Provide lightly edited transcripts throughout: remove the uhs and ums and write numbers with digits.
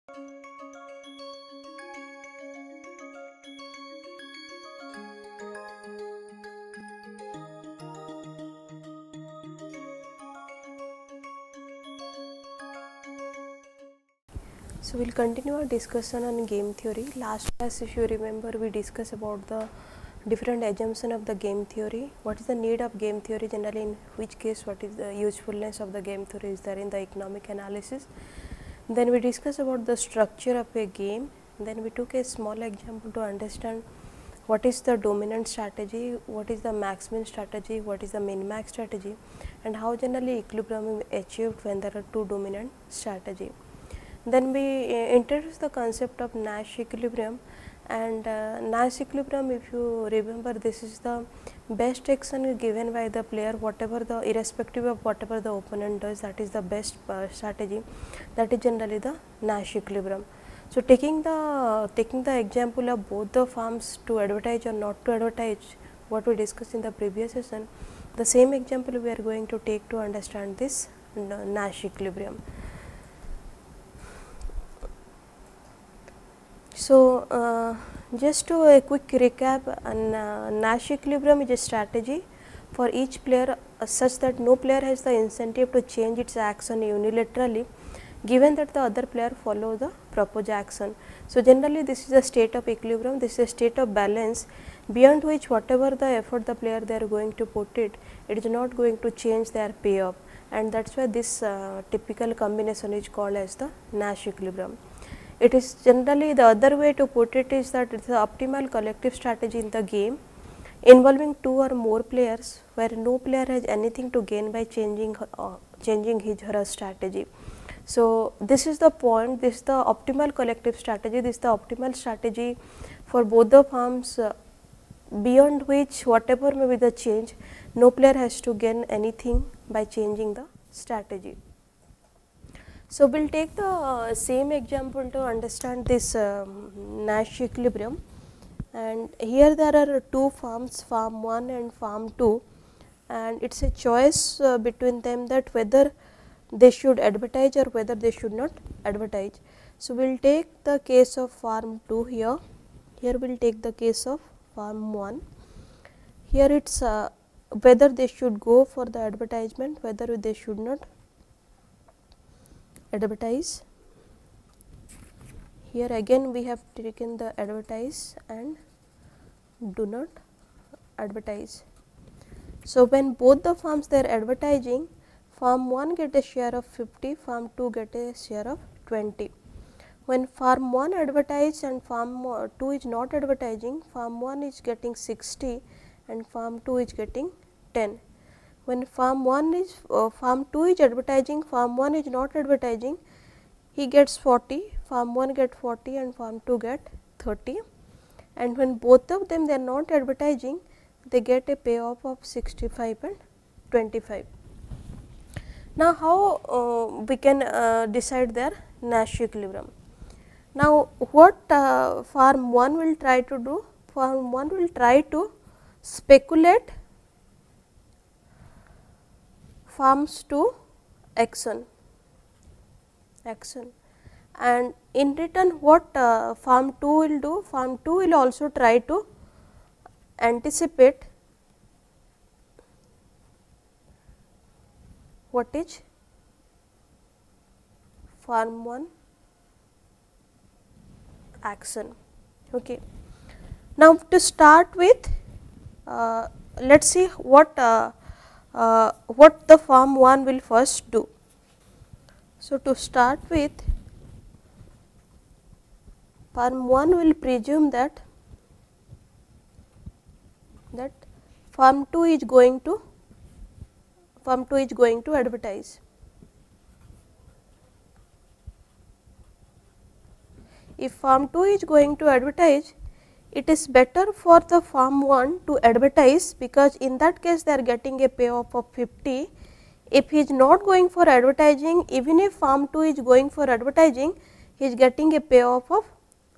So we'll continue our discussion on game theory. Last class, if you remember, we discussed about the different assumption of the game theory. What is the need of game theory generally, in which case what is the usefulness of the game theory is there in the economic analysis. Then we discussed about the structure of a game. Then we took a small example to understand what is the dominant strategy, what is the max-min strategy, what is the min-max strategy, and how generally equilibrium is achieved when there are two dominant strategy. Then we introduced the concept of Nash equilibrium, and Nash equilibrium, if you remember, this is the best action given by the player, whatever the irrespective of whatever the opponent does, that is the best strategy, that is generally the Nash equilibrium. So, taking the example of both the firms to advertise or not to advertise, what we discussed in the previous session, the same example we are going to take to understand this Nash equilibrium. So, just to a quick recap, Nash equilibrium is a strategy for each player such that no player has the incentive to change its action unilaterally, given that the other player follow the proposed action. So, generally this is a state of equilibrium, this is a state of balance beyond which whatever the effort the player they are going to put it is not going to change their payoff, and that is why this typical combination is called as the Nash equilibrium. It is generally, the other way to put it is that it is the optimal collective strategy in the game involving two or more players, where no player has anything to gain by changing his or her strategy. So, this is the point, this is the optimal collective strategy, this is the optimal strategy for both the firms, beyond which whatever may be the change, no player has to gain anything by changing the strategy. So, we will take the same example to understand this Nash equilibrium, and here there are two firms, firm 1 and firm 2, and it is a choice between them that whether they should advertise or whether they should not advertise. So, we will take the case of firm 2 here, here we will take the case of firm 1, here it is whether they should go for the advertisement, whether they should not advertise. Here again we have taken the advertise and do not advertise. So, when both the firms they are advertising, firm 1 get a share of 50, firm 2 get a share of 20. When firm 1 advertise and firm 2 is not advertising, firm 1 is getting 60 and firm 2 is getting 10. When firm 2 is advertising, firm 1 is not advertising, he gets 40, firm 1 get 40 and firm 2 get 30, and when both of them they are not advertising, they get a payoff of 65 and 25. Now, how we can decide their Nash equilibrium? Now, what firm 1 will try to do? Firm 1 will try to speculate firms to action, and in return what firm 2 will do? Firm 2 will also try to anticipate what is firm 1 action. Okay. Now, to start with, let us see what the firm 1 will first do. So, to start with, firm 1 will presume that firm 2 is going to advertise. If firm 2 is going to advertise, it is better for the firm 1 to advertise, because in that case they are getting a payoff of 50. If he is not going for advertising, even if firm 2 is going for advertising, he is getting a payoff of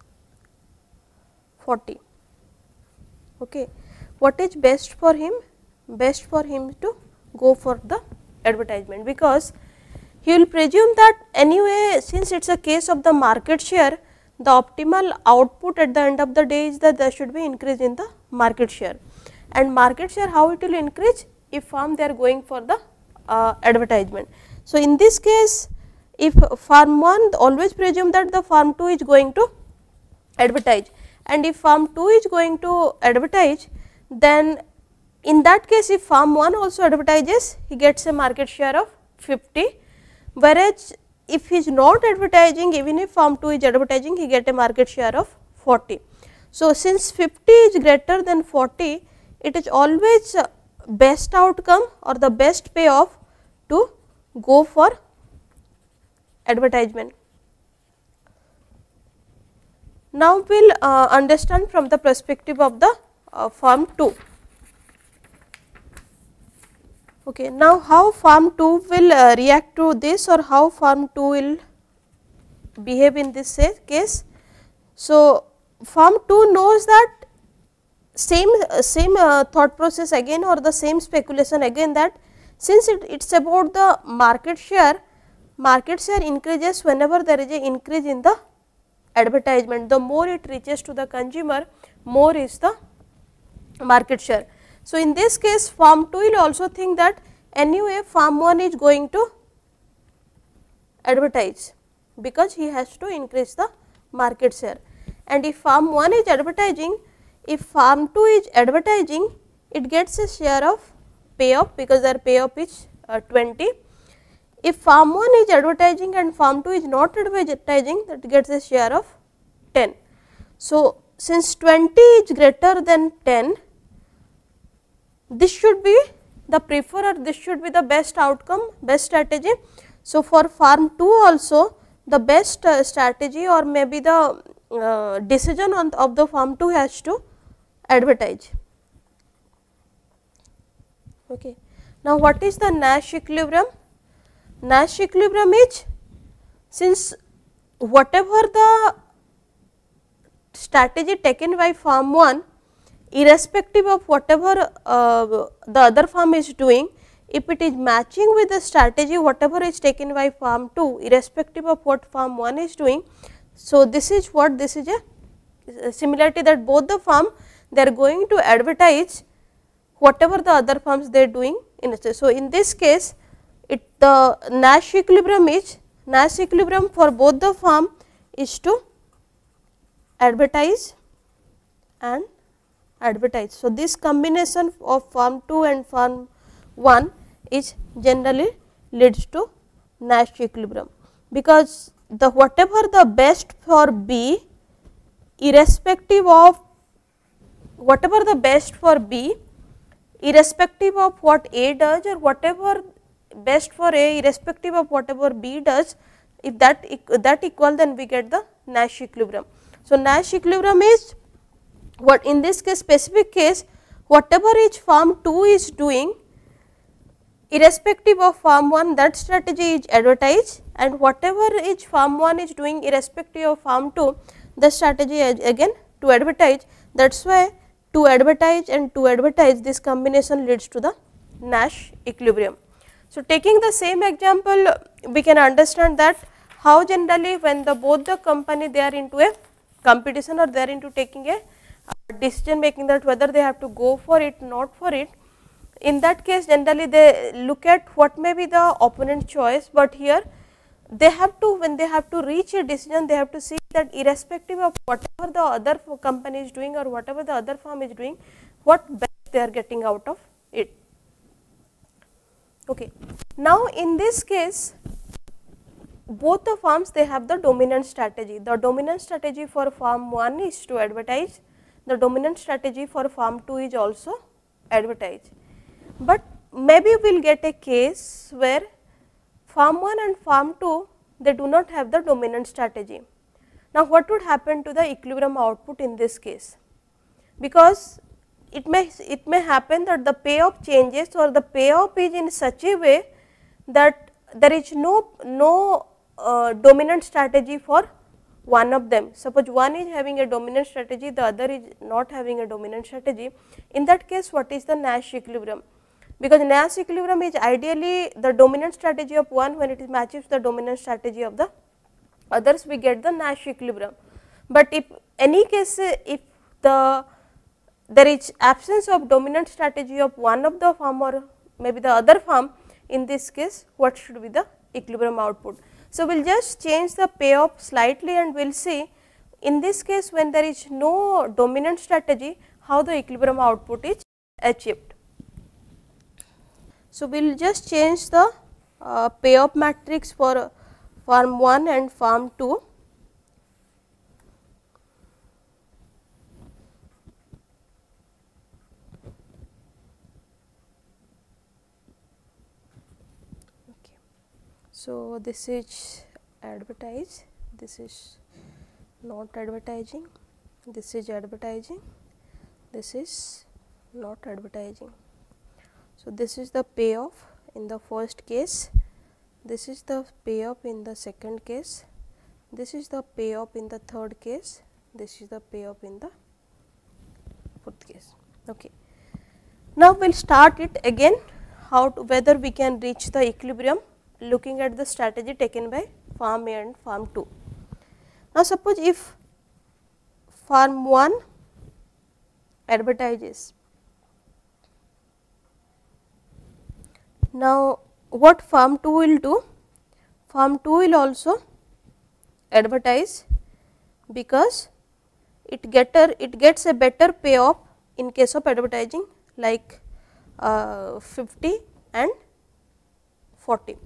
40. Okay. What is best for him? Best for him to go for the advertisement, because he will presume that anyway, since it is a case of the market share, the optimal output at the end of the day is that there should be increase in the market share. And market share, how it will increase? If farm they are going for the advertisement. So, in this case, if farm 1 always presume that the farm 2 is going to advertise, and if farm 2 is going to advertise, then in that case if farm 1 also advertises, he gets a market share of 50, whereas if he is not advertising, even if farm 2 is advertising, he get a market share of 40. So, since 50 is greater than 40, it is always best outcome or the best payoff to go for advertisement. Now, we will understand from the perspective of the farm 2. Okay. Now, how farm 2 will react to this, or how farm 2 will behave in this case. So, farm 2 knows that same thought process again, or the same speculation again, that since it is about the market share increases whenever there is a increase in the advertisement. The more it reaches to the consumer, more is the market share. So, in this case farm 2 will also think that anyway farm 1 is going to advertise, because he has to increase the market share. And if farm 1 is advertising, if farm 2 is advertising, it gets a share of payoff, because their payoff is 20. If farm 1 is advertising and farm 2 is not advertising, that gets a share of 10. So, since 20 is greater than 10, this should be the preferred, or this should be the best outcome, best strategy. So, for farm 2 also the best strategy, or maybe the decision of the farm 2 has to advertise. Okay. Now, what is the Nash equilibrium? Nash equilibrium is, since whatever the strategy taken by farm 1, irrespective of whatever the other farm is doing, if it is matching with the strategy whatever is taken by farm 2, irrespective of what farm 1 is doing. So, this is what, this is a similarity, that both the farm they are going to advertise whatever the other farms they are doing in a. So, in this case the Nash equilibrium is, Nash equilibrium for both the farm is to advertise and advertise. So, this combination of farm 2 and farm 1 is generally leads to Nash equilibrium, because the whatever the best for B, irrespective of whatever the best for B, irrespective of what A does, or whatever best for A irrespective of whatever B does, if that equal, then we get the Nash equilibrium. So, Nash equilibrium is what, in this case specific case, whatever each farm 2 is doing, irrespective of farm 1, that strategy is advertised, and whatever each farm 1 is doing irrespective of farm 2, the strategy is again to advertise. That is why to advertise and to advertise, this combination leads to the Nash equilibrium. So, taking the same example, we can understand that how generally when the both the company they are into a competition, or they are into taking a decision making, that whether they have to go for it, not for it. In that case generally they look at what may be the opponent choice, but here they have to, when they have to reach a decision, they have to see that irrespective of whatever the other company is doing, or whatever the other firm is doing, what best they are getting out of it. Okay. Now, in this case both the firms they have the dominant strategy. The dominant strategy for firm 1 is to advertise, the dominant strategy for firm 2 is also advertise. But maybe we will get a case where firm 1 and firm 2 they do not have the dominant strategy. Now, what would happen to the equilibrium output in this case? Because it may happen that the payoff changes, or the payoff is in such a way that there is no dominant strategy for one of them. Suppose one is having a dominant strategy, the other is not having a dominant strategy. In that case, what is the Nash equilibrium? because Nash equilibrium is ideally the dominant strategy of one. When it matches the dominant strategy of the others, we get the Nash equilibrium. But if any case, if there is absence of dominant strategy of one of the firm or maybe the other firm, in this case what should be the equilibrium output. So, we will just change the payoff slightly and we will see in this case when there is no dominant strategy how the equilibrium output is achieved. So, we will just change the payoff matrix for firm 1 and firm 2. So, this is advertise, this is not advertising, this is advertising, this is not advertising. So, this is the payoff in the first case, this is the payoff in the second case, this is the payoff in the third case, this is the payoff in the fourth case. Okay. Now, we will start it again how to, whether we can reach the equilibrium looking at the strategy taken by firm A and firm 2. Now, suppose if firm 1 advertises, now what firm 2 will do? Firm 2 will also advertise because it gets a better payoff in case of advertising like 50 and 40.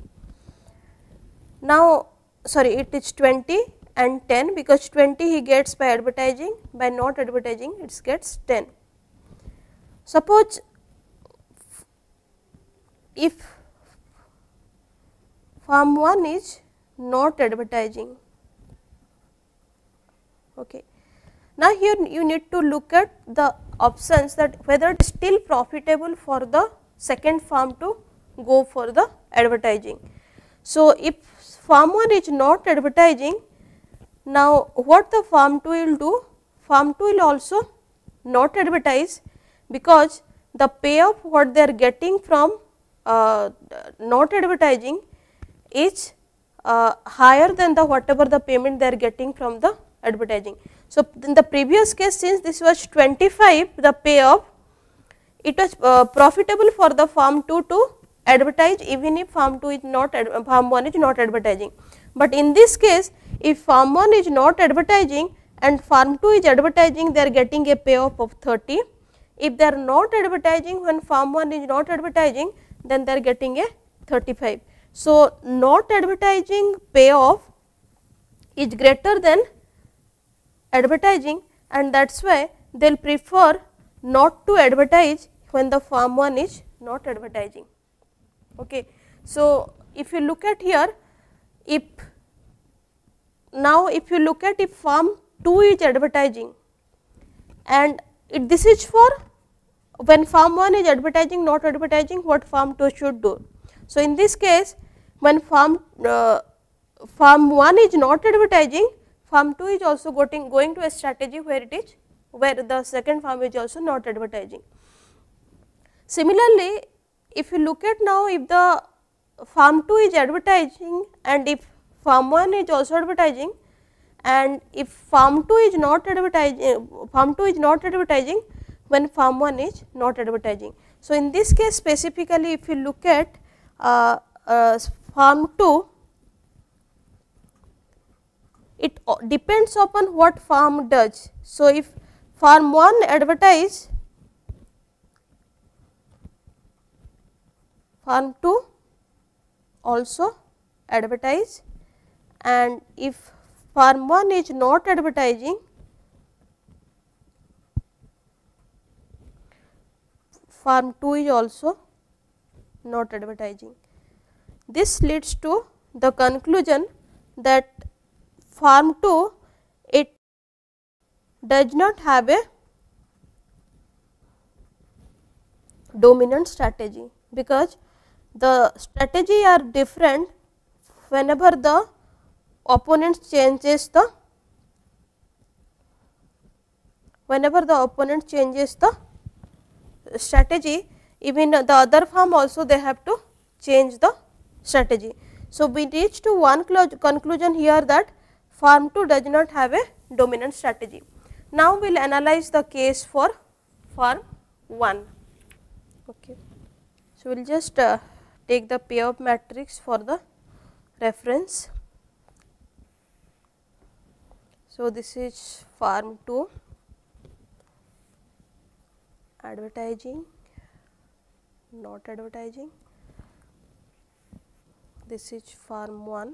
Now, sorry, it is 20 and 10 because 20 he gets by advertising, by not advertising it gets 10. Suppose if firm 1 is not advertising. Okay. Now, here you need to look at the options that whether it is still profitable for the second firm to go for the advertising. So, if firm 1 is not advertising, now what the firm 2 will do? Firm 2 will also not advertise because the payoff what they are getting from not advertising is higher than the whatever the payment they are getting from the advertising. So, in the previous case, since this was 25 the payoff, it was profitable for the firm 2 to advertise even if firm 2 is not firm 1 is not advertising. But in this case, if firm 1 is not advertising and firm 2 is advertising, they are getting a payoff of 30. If they are not advertising, when firm 1 is not advertising, then they are getting a 35. So, not advertising payoff is greater than advertising, and that is why they will prefer not to advertise when the firm 1 is not advertising. Okay. So, if you look at here, if now if you look at if firm 2 is advertising and this is for when firm 1 is advertising not advertising, what firm 2 should do. So, in this case when firm 1 is not advertising, firm 2 is also going to a strategy where it is where the second firm is also not advertising. Similarly, if you look at now if the firm 2 is advertising and if firm 1 is also advertising and if firm 2 is not advertising, when firm 1 is not advertising. So, in this case specifically if you look at firm 2, it depends upon what firm does. So, if firm 1 advertise, firm 2 also advertise, and if firm 1 is not advertising, firm 2 is also not advertising. This leads to the conclusion that firm 2 it does not have a dominant strategy, because the strategy are different whenever the opponent changes the strategy. even the other farm also they have to change the strategy. So, we reach to one conclusion here that farm 2 does not have a dominant strategy. Now, we will analyze the case for farm 1. Okay. So, we will just take the payoff matrix for the reference. So, this is farm 2 advertising, not advertising. This is farm 1,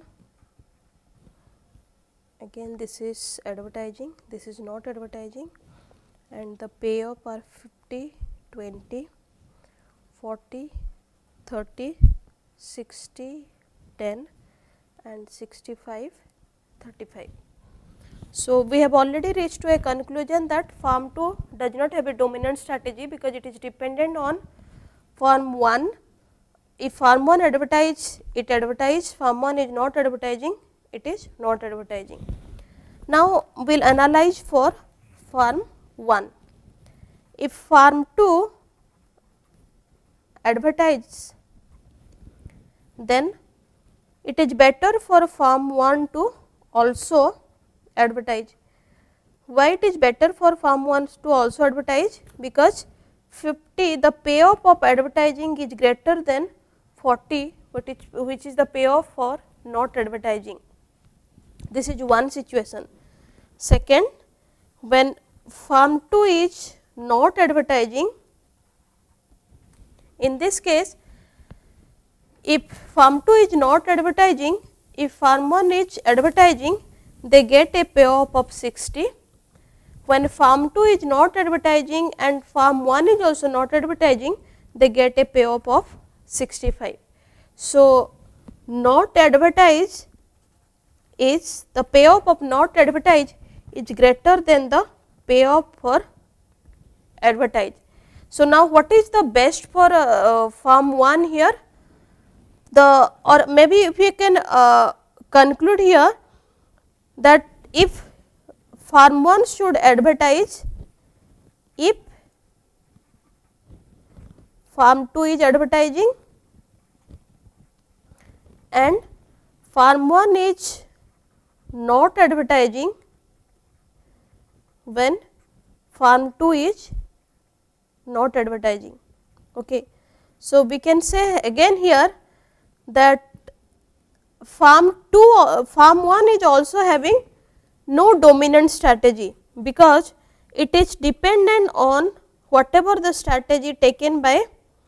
again this is advertising, this is not advertising, and the payoff are 50, 20, 40, 30, 60, 10 and 65, 35. So, we have already reached to a conclusion that farm 2 does not have a dominant strategy, because it is dependent on farm 1. If farm 1 advertise, it advertise, farm 1 is not advertising, it is not advertising. Now, we will analyze for farm 1. If farm 2 advertise, then it is better for farm 1 to also advertise. Why it is better for farm 1 to also advertise? Because 50, the payoff of advertising is greater than 40, which is the payoff for not advertising. This is one situation. Second, when farm 2 is not advertising, in this case, if farm 2 is not advertising, if farm 1 is advertising, they get a payoff of 60. When farm 2 is not advertising and farm 1 is also not advertising, they get a payoff of 65. So, not advertise is, the payoff of not advertise is greater than the payoff for advertise. So, now what is the best for farm 1 here? The, or maybe if we can conclude here that if farm 1 should advertise, if farm 2 is advertising and farm 1 is not advertising, when farm 2 is not advertising. Okay. So, we can say again here that farm 1 is also having no dominant strategy, because it is dependent on whatever the strategy taken by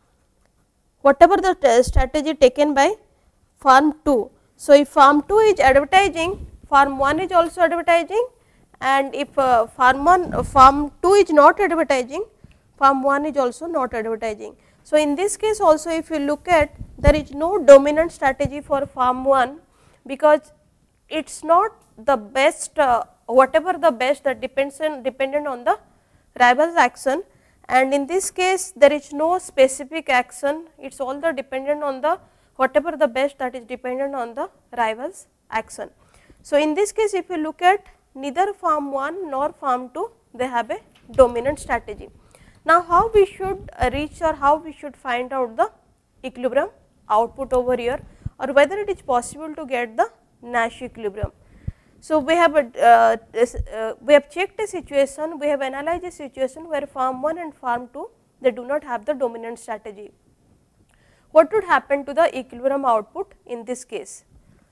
farm 2. So, if farm 2 is advertising, farm 1 is also advertising, and if farm 2 is not advertising, farm 1 is also not advertising. So, in this case also, if you look at, there is no dominant strategy for farm 1, because it is not the best, whatever the best that dependent on the rival's action, and in this case there is no specific action, it is all the dependent on the whatever the best that is dependent on the rival's action. So, in this case if you look at, neither farm 1 nor farm 2 they have a dominant strategy. Now, how we should reach, or how we should find out the equilibrium output over here, or whether it is possible to get the Nash equilibrium. So, we have checked a situation, we have analyzed a situation where farm 1 and farm 2 they do not have the dominant strategy. What would happen to the equilibrium output in this case?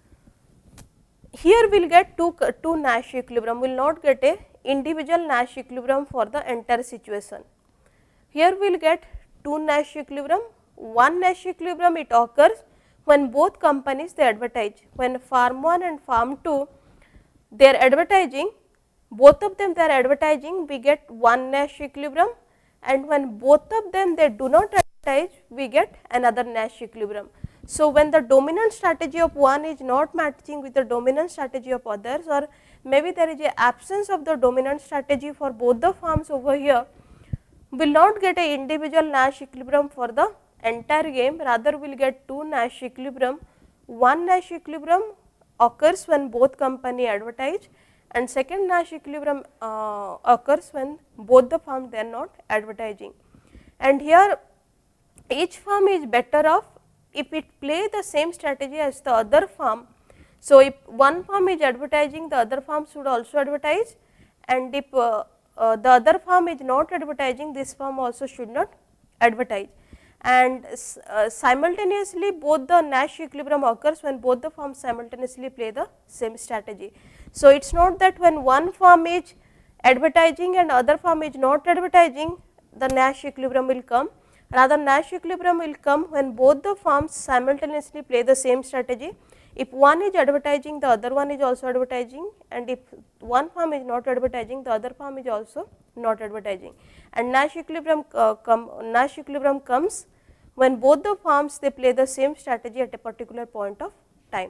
Here we will get two Nash equilibrium, we will not get a individual Nash equilibrium for the entire situation. Here we will get two Nash equilibrium. One Nash equilibrium it occurs when both companies they advertise. When farm 1 and farm 2 they are advertising, both of them they are advertising, we get one Nash equilibrium, and when both of them they do not advertise, we get another Nash equilibrium. So, when the dominant strategy of one is not matching with the dominant strategy of others, or maybe there is a absence of the dominant strategy for both the farms over here, we will not get a individual Nash equilibrium for the entire game, rather we will get two Nash equilibrium. One Nash equilibrium occurs when both company advertise, and second Nash equilibrium occurs when both the firms they are not advertising. And here each farm is better off if it play the same strategy as the other farm. So, if one farm is advertising, the other farm should also advertise, and if the other farm is not advertising, this farm also should not advertise. And simultaneously both the Nash equilibrium occurs when both the farms simultaneously play the same strategy. So, it is not that when one farm is advertising and other farm is not advertising, the Nash equilibrium will come. Rather, Nash equilibrium will come when both the farms simultaneously play the same strategy. If one is advertising, the other one is also advertising, and if one farm is not advertising, the other farm is also not advertising. And Nash equilibrium comes when both the farms they play the same strategy at a particular point of time.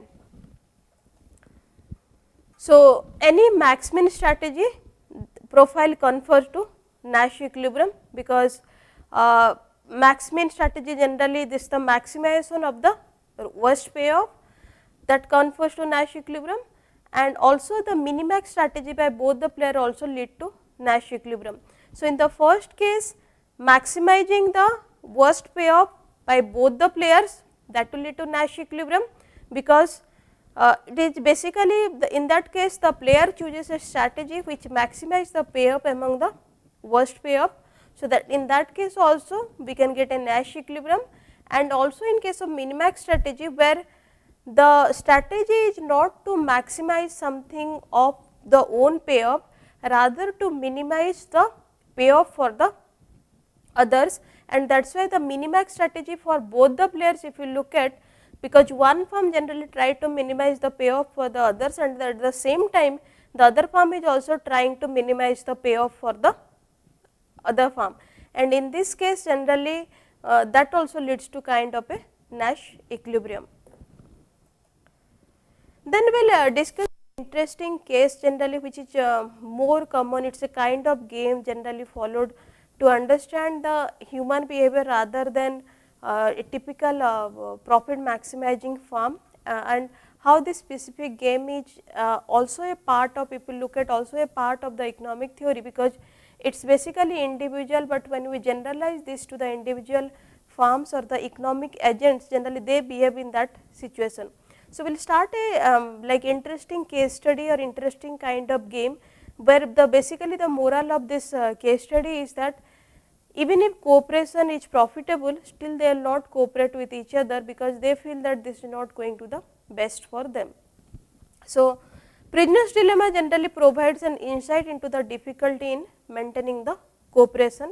So, any max min strategy profile confers to Nash equilibrium, because max min strategy generally this is the maximization of the worst payoff that confers to Nash equilibrium, and also the minimax strategy by both the player also lead to Nash equilibrium. So, in the first case maximizing the worst payoff by both the players, that will lead to Nash equilibrium, because it is basically in that case the player chooses a strategy which maximizes the payoff among the worst payoff. So, that in that case also we can get a Nash equilibrium, and also in case of minimax strategy where the strategy is not to maximize something of the own payoff, rather to minimize the payoff for the others, and that is why the minimax strategy for both the players if you look at, because one firm generally try to minimize the payoff for the others, and at the same time the other firm is also trying to minimize the payoff for the other firm, and in this case generally that also leads to kind of a Nash equilibrium. Then we will discuss interesting case generally which is more common. It is a kind of game generally followed to understand the human behavior rather than a typical profit maximizing firm, and how this specific game is also a part of, if you look at, also a part of the economic theory, because it is basically individual, but when we generalize this to the individual firms or the economic agents, generally they behave in that situation. So, we will start a like interesting case study or interesting kind of game, where the basically the moral of this case study is that even if cooperation is profitable, still they will not cooperate with each other, because they feel that this is not going to the best for them. So, prisoner's dilemma generally provides an insight into the difficulty in maintaining the cooperation,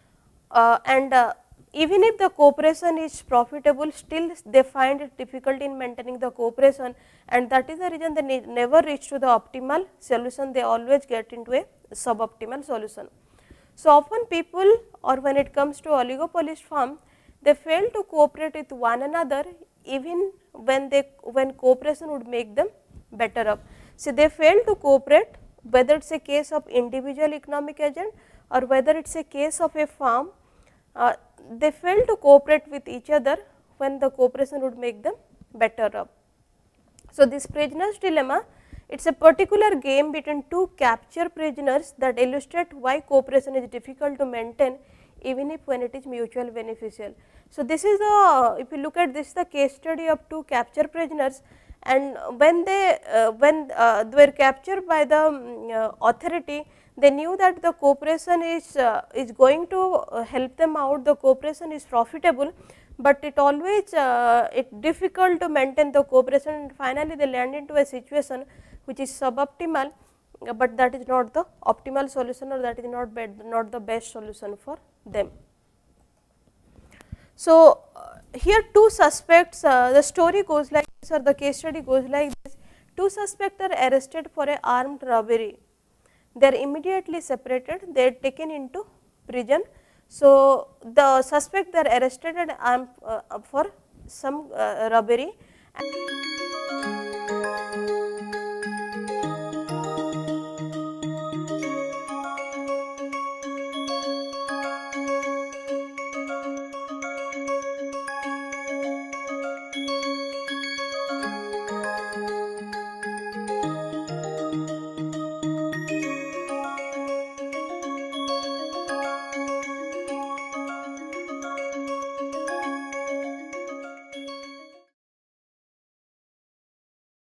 and even if the cooperation is profitable, still they find it difficult in maintaining the cooperation, and that is the reason they never reach to the optimal solution, they always get into a suboptimal solution. So, often people, or when it comes to oligopolist firm, they fail to cooperate with one another even when cooperation would make them better up. So, they fail to cooperate, whether it is a case of individual economic agent or whether it is a case of a firm, they fail to cooperate with each other when the cooperation would make them better up. So, this prisoner's dilemma, it is a particular game between two capture prisoners that illustrate why cooperation is difficult to maintain even if when it is mutual beneficial. So, this is the, if you look at this, the case study of two capture prisoners, and when they were captured by the authority, they knew that the cooperation is going to help them out, the cooperation is profitable, but it always it difficult to maintain the cooperation, and finally they land into a situation which is suboptimal, but that is not the optimal solution, or that is not the best solution for them. So, here two suspects, the story goes like this, or the case study goes like this. Two suspects are arrested for a armed robbery. They are immediately separated, they are taken into prison. So, the suspect they are arrested and armed for some robbery.